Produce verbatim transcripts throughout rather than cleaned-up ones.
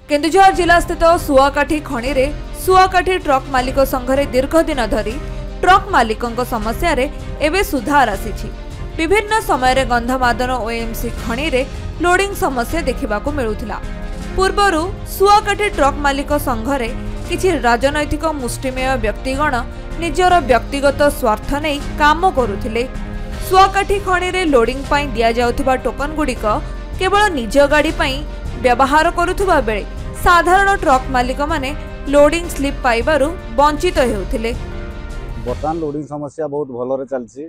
केन्दुझर जिला स्थित सुआकाठी खणी रे सुआकाठी ट्रक मालिक संघरे दीर्घ दिन धरी ट्रक मालिकों समस्या रे एवं सुधार आसी। विभिन्न समय गंधमादन ओएमसी खणी रे लोडिंग समस्या देखा मिलूला। पूर्वर सुआकाठी ट्रक मालिक संघरे किछि राजनैतिक मुष्टिमेय व्यक्तिगण निजर व्यक्तिगत स्वार्थ नहीं काम करुथिले। सुआकाठी खणी रे लोडिंग पाई दिया जाउथिबा टोकन गुड़िक केवल निज गाड़ी पाई व्यवहार करुथुबा बेले साधारण ट्रक मालिक माने लोडिंग स्लिप पाइबारु वंचित हेउथिले। बर्तमान लोडिंग समस्या बहुत भलरे चलछि।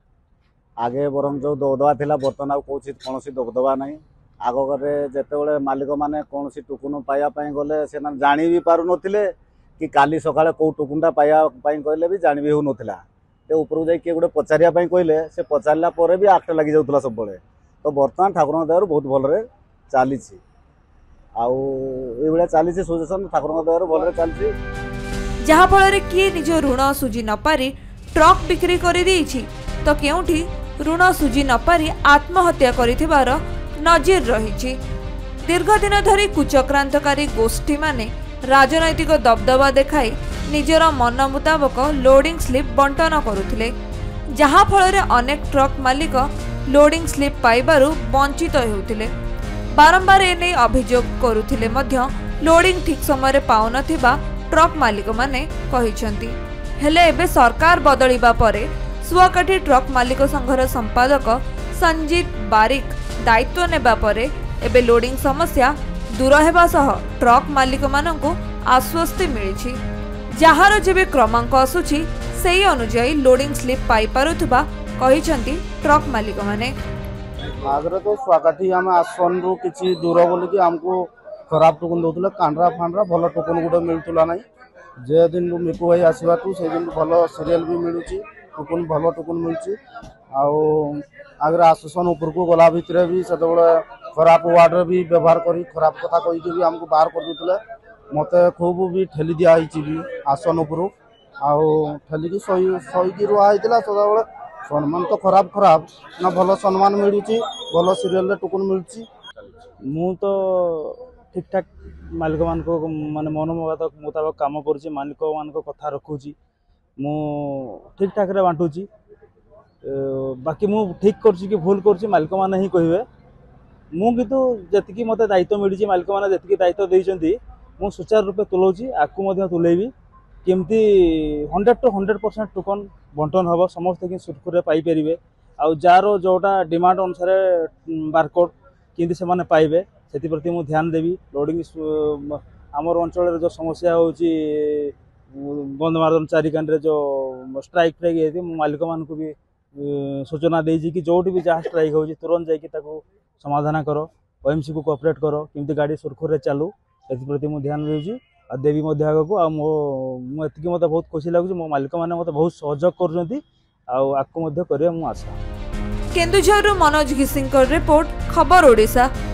आगे बरम जो दबदबा थिला बर्तमान आ कोछि कोनोसी दबदबा नाही। आगरे जेतेबेले मालिक माने कोनोसी टुकुन पाया पई गले से जानि भी पारु नथिले कि काली सकाळे को टुकुनटा पाया पई कहले भी जानि भी हो नथिला। ते ऊपर जाई के गुडे पचारिया पई कहले से पचारला परे भी आक्ट लागि जाउतला सब बेले। तो बर्तमान ठाकुर दयार बहुत भलरे चलीछि। आउ ए बेले चलीछि सुजेशन ठाकुर दयार भलरे चलीछि। जहा फल किए निज ऋण सुझी न पारी ट्रक बिक्री कर देइछि तो केउठी ऋण सुझी न पारी आत्महत्या करिथिबार नजीर रहिछि। दीर्घ दिन धरी कुचक्रांतकारी गोष्ठी माने राजनैतिक दबदबा देखाई निजर मन मुताबक लोडिंग स्लिप बंटन करुथिले, जहा फल अनेक ट्रक मालिक लोडिंग स्लिप पाइबारु वंचित हेउथिले। बारंबार एने अभियोग करुथिले मध्य लोडिंग ठीक समय पाउनथिबा ट्रक मालिक माने कहिसंती। हेले एबे सरकार बदलिबा परे सुआकाठी ट्रक मालिक संघर संपादक संजीत बारिक दायित्व नेबा परे एबे लोडिंग समस्या दूर हेबा सह ट्रक मालिक मानंकु आश्वस्ति मिलिछि। जहार जेबे क्रमांक आसुछि सेही अनुसार लोडिंग स्लिप पाई पारुथबा कहिसंती ट्रक मालिक माने। आगरे तो सुआकाठी आम आसन रु किछि दूर बोली कि हमको खराब टुकुन दउतले कांड्रा फांड्रा भल टुकुन गुडे मिलतुला नाही। जे दिन मिकु भाई आसीबाटू से दिन भल सीरियल भी मिलुची टुकुन भल टुकुन मिलची। आउ आगरे आसोसन ऊपर को गला भितरे भी सेतबेले खराब वार्ड रे भी व्यवहार करी खराब कथा कहि के भी हमको बाहर कर दितले। मते खूब भी ठेली दिया आइची भी आसन ऊपर आउ ठेली की सही सही की रुआ आइतला सदाबेले सम्मान तो खराब खराब ना भल सम्मान मिलुची भल सीरियल रे टुकुन मिलची। मु तो ठीक ठाक मालिक मान को माने मन मुताबक काम करुँच मालिक मान कथा रखुची मु ठीक ठाक रे बांटुची। बाकी मु ठीक करछि कि भूल करछि मालिक माने ही कहिबे। मु किंतु जतिकी मते दायित्व मिलिछि मालिक माने जतिकी दायित्व देइछंती मु सुचार रूपे तुलौछि आकु मध्य तुलेबी केमती hundred to hundred percent token बंटन हम समस्त कि सुरखुरे पाई परिबे। आ जार जोटा डिमांड अनुसार बारकोड किंतु से माने पाइबे सेति प्रति मु ध्यान देवी। लोडिंग आमर अंचल जो समस्या होची गंधमादन चारिकान रे जो स्ट्राइक फ्राइक है मालिक मान को भी सूचना देजी कि जोटी भी जहाँ स्ट्राइक होची तुरंत जाइए समाधान करो ओएमसी को कोऑपरेट करो किंतु गाड़ी सुरखुरे चालू एथि प्रति मु ध्यान देउची आ देवी मध्य आगको आ मो मु एतिकी मते बहुत खुशी लागुची। मो मालिक माने मते बहुत सहयोग करजंती आ आकु मध्य करे मु आशा। केन्दुझर मनोज घिसिंकर रिपोर्ट खबर ओडिशा।